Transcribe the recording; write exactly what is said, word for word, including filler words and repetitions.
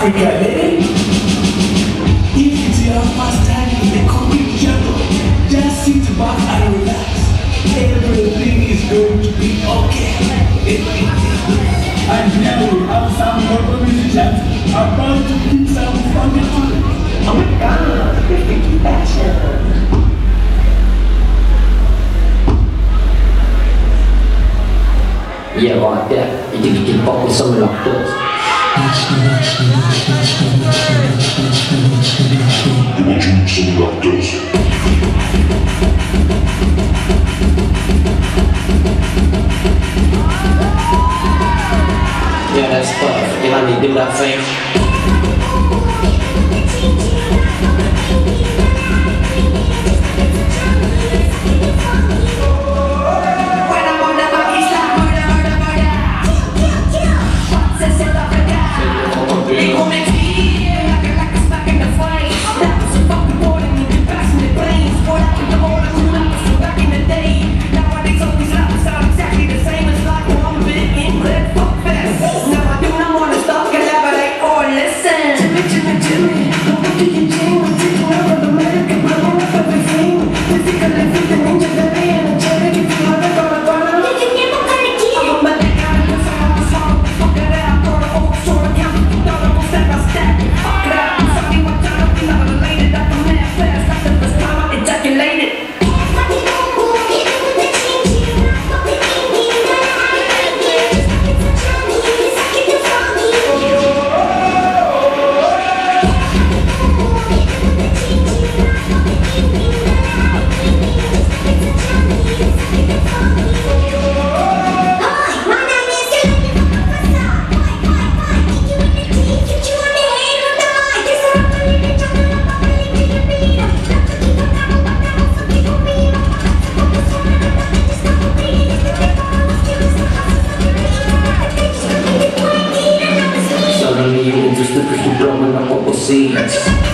Africa, eh? If it's your first time in the concrete jungle, just sit back and relax. Everything is going to be okay. And now we have some local musicians about to give some funky tunes. Oh my God, the Keeyash. Yeah, right there. You think you can pop with something like this? You want to do something like this? Yeah, that's perfect. You let me do that thing. Just look at the drum and I'm what we'll see.